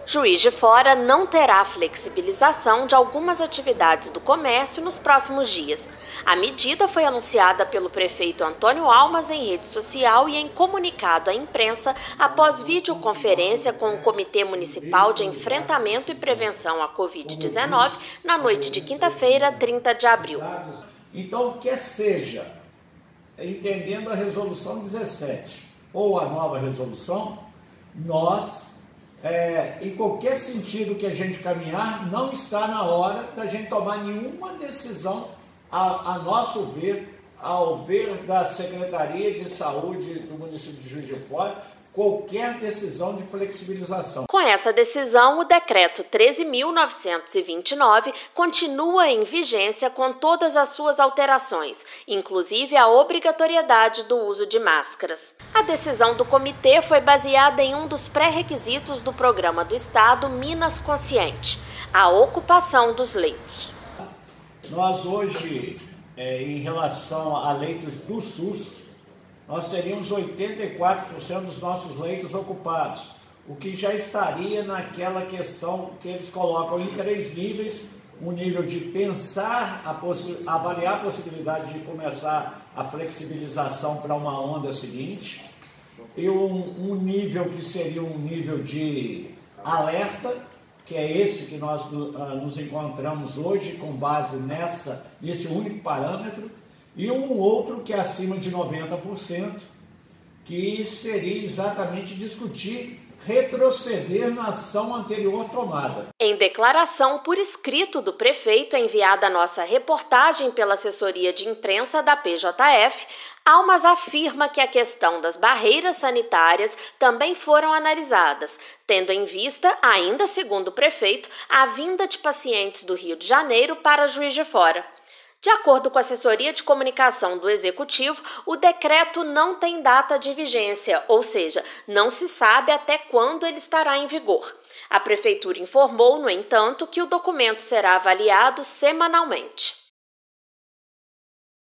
Juiz de Fora não terá flexibilização de algumas atividades do comércio nos próximos dias. A medida foi anunciada pelo prefeito Antônio Almas em rede social e em comunicado à imprensa após videoconferência com o Comitê Municipal de Enfrentamento e Prevenção à Covid-19 na noite de quinta-feira, 30 de abril. Então, quer seja, entendendo a resolução 17 ou a nova resolução, nós, em qualquer sentido que a gente caminhar, não está na hora da gente tomar nenhuma decisão, a nosso ver, ao ver da Secretaria de Saúde do município de Juiz de Fora, qualquer decisão de flexibilização. Com essa decisão, o decreto 13.929 continua em vigência com todas as suas alterações, inclusive a obrigatoriedade do uso de máscaras. A decisão do comitê foi baseada em um dos pré-requisitos do programa do Estado Minas Consciente, a ocupação dos leitos. Nós hoje, em relação a leitos do SUS, nós teríamos 84% dos nossos leitos ocupados, o que já estaria naquela questão que eles colocam em 3 níveis, um nível de pensar, avaliar a possibilidade de começar a flexibilização para uma onda seguinte, e um nível que seria um nível de alerta, que é esse que nós nos encontramos hoje com base nesse único parâmetro, e um outro que é acima de 90%, que seria exatamente discutir retroceder na ação anterior tomada. Em declaração por escrito do prefeito enviada à nossa reportagem pela assessoria de imprensa da PJF, Almas afirma que a questão das barreiras sanitárias também foram analisadas, tendo em vista, ainda segundo o prefeito, a vinda de pacientes do Rio de Janeiro para Juiz de Fora. De acordo com a assessoria de comunicação do Executivo, o decreto não tem data de vigência, ou seja, não se sabe até quando ele estará em vigor. A Prefeitura informou, no entanto, que o documento será avaliado semanalmente.